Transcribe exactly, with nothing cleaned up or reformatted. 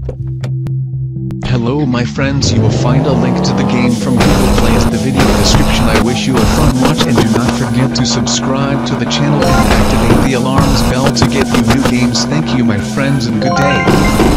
Hello my friends, you will find a link to the game from Google Play in the video description. I wish you a fun watch and do not forget to subscribe to the channel and activate the alarms bell to get you new games. Thank you my friends and good day.